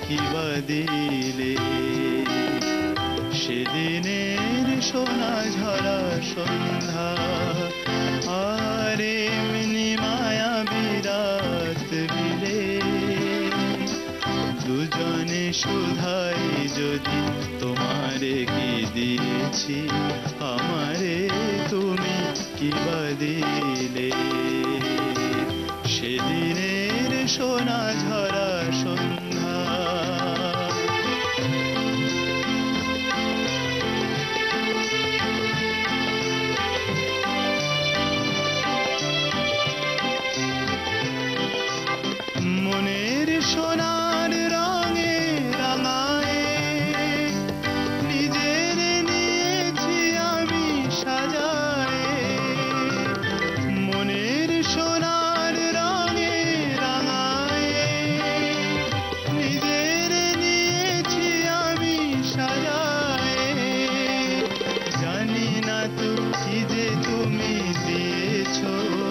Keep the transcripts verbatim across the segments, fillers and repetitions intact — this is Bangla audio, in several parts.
কিবা দিলে সেদিনের সোনা ঝরা সন্ধ্যা আর এমনি মায়াবী রাত মিলে দুজনে শুধাই যদি তোমারে কি দিয়েছি আমারে তুমি কিবা দিলে সেদিনের সোনা ঝরা সন্ধ্যা মনের সোনার রঙে রাঙায়ে নিজের নিয়েছি আমি সাজায়ে মনের সোনার রঙে রাঙায়ে নিজের নিয়েছি আমি সাজায়ে জানি না তো কি যে তুমি দিয়েছো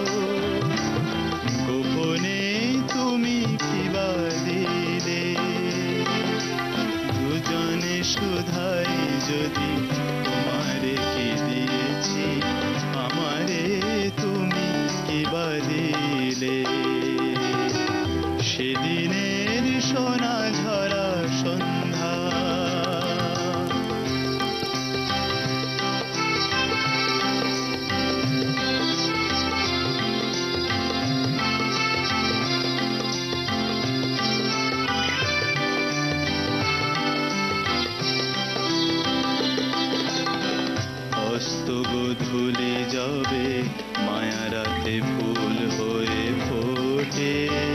গোপনে তুমি কিবা দিলে দুজনে শুধাই যদি তোমারে কি দিয়েছি আমারে তুমি কিবা দিলে সেদিনের সোনা ঝরা সন্ধ্যা অস্ত গোধূলি যাবে মায়া রাতে ফুল হয়ে ফোটে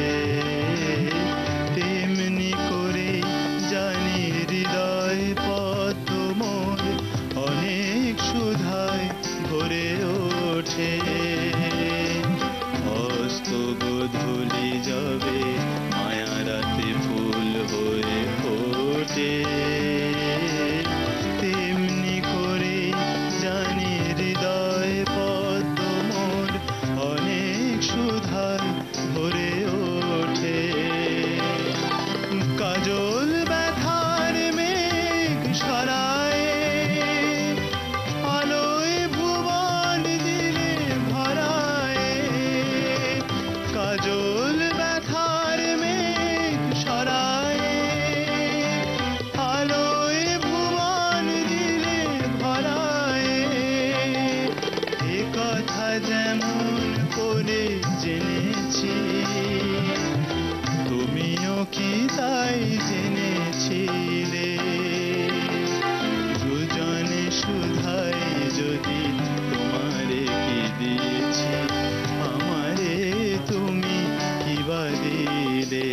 তেমনি করে জানি হৃদয় পদ্ম মোর অনেক সুধায় ভরে ওঠে অস্ত গোধূলি যাবে মায়া রাতে ফুল হয়ে ফোটে তেমনি করে জানি হৃদয় পদ্ম মোর অনেক সুধায় ভরে ওঠে কাজল ব্যথার মেঘ সরায়ে আলোয় ভুবন দিলে ভরায়ে কাজল ব্যথার মেঘ সরায়ে আলোয় ভুবন দিলে ভরায়ে এ কথা যেমন করে জেনেছি তুমিও কি তাই জেনেছিলে দুজনে শুধাই যদি তোমারে কি দিয়েছি আমারে তুমি কিবা দিলে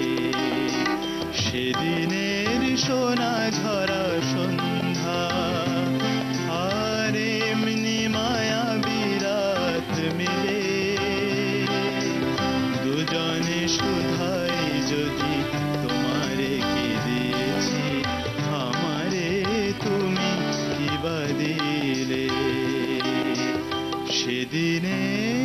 সেদিনের সোনা ঝরা সন্ধ্যা আর এমনি মায়াবী রাত মিলে দুজনে শুধাই যদি তোমারে কি দিয়েছি আমারে তুমি কিবা দিলে সেদিনে